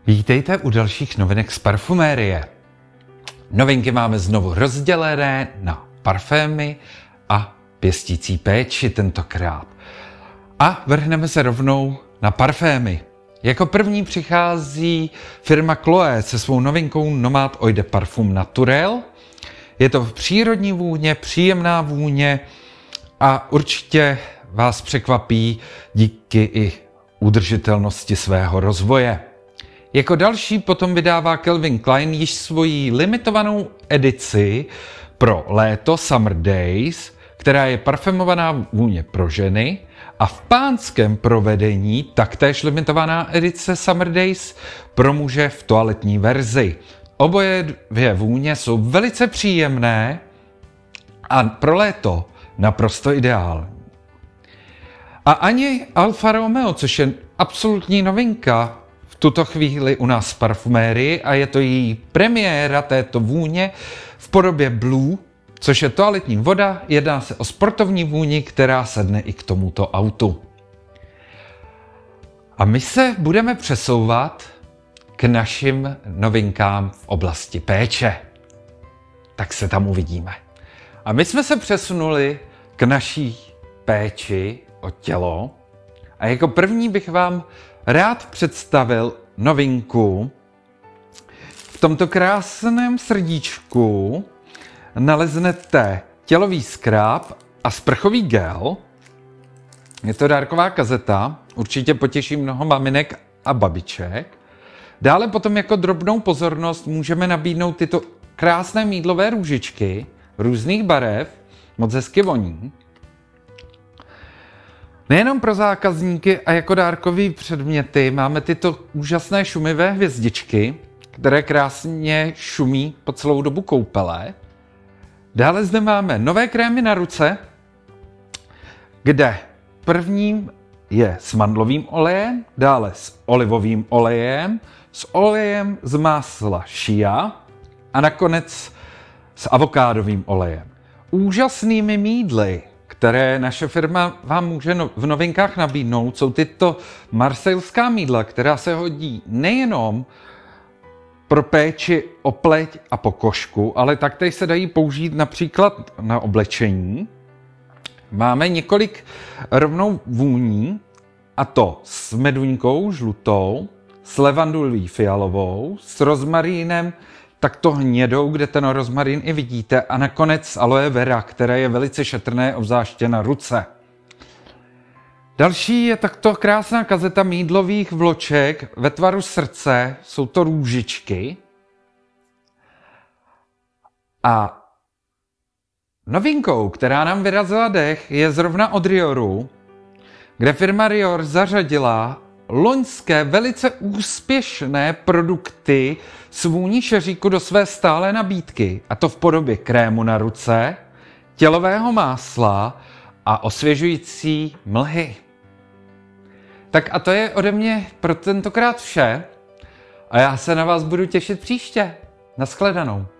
Vítejte u dalších novinek z parfumérie. Novinky máme znovu rozdělené na parfémy a pěstící péči tentokrát. A vrhneme se rovnou na parfémy. Jako první přichází firma Chloé se svou novinkou Nomad Eau de Parfum Naturel. Je to přírodní vůně, příjemná vůně a určitě vás překvapí díky i udržitelnosti svého rozvoje. Jako další potom vydává Calvin Klein již svoji limitovanou edici pro léto Summer Days, která je parfümovaná vůně pro ženy, a v pánském provedení taktéž limitovaná edice Summer Days pro muže v toaletní verzi. Oboje dvě vůně jsou velice příjemné a pro léto naprosto ideální. A ani Alfa Romeo, což je absolutní novinka v tuto chvíli u nás v parfumérii, a je to její premiéra této vůně v podobě Blue, což je toaletní voda. Jedná se o sportovní vůni, která sedne i k tomuto autu. A my se budeme přesouvat k našim novinkám v oblasti péče. Tak se tam uvidíme. A my jsme se přesunuli k naší péči o tělo. A jako první bych vám rád představil novinku. V tomto krásném srdíčku naleznete tělový skráb a sprchový gel. Je to dárková kazeta, určitě potěší mnoho maminek a babiček. Dále potom jako drobnou pozornost můžeme nabídnout tyto krásné mýdlové růžičky různých barev, moc hezky voní. Nejenom pro zákazníky a jako dárkové předměty máme tyto úžasné šumivé hvězdičky, které krásně šumí po celou dobu koupele. Dále zde máme nové krémy na ruce, kde prvním je s mandlovým olejem, dále s olivovým olejem, s olejem z másla shea a nakonec s avokádovým olejem. Úžasnými mýdly, které naše firma vám může v novinkách nabídnout, jsou tyto marsejská mýdla, která se hodí nejenom pro péči o pleť a pokožku, ale taktéž se dají použít například na oblečení. Máme několik rovnou vůní, a to s meduňkou žlutou, s levandulí fialovou, s rozmarínem takto hnědou, kde ten rozmarín i vidíte, a nakonec aloe vera, které je velice šetrné, obzvláště na ruce. Další je takto krásná kazeta mýdlových vloček ve tvaru srdce, jsou to růžičky. A novinkou, která nám vyrazila dech, je zrovna od Rioru, kde firma Rior zařadila loňské velice úspěšné produkty s vůní šeříku do své stálé nabídky, a to v podobě krému na ruce, tělového másla a osvěžující mlhy. Tak a to je ode mě pro tentokrát vše a já se na vás budu těšit příště. Naschledanou.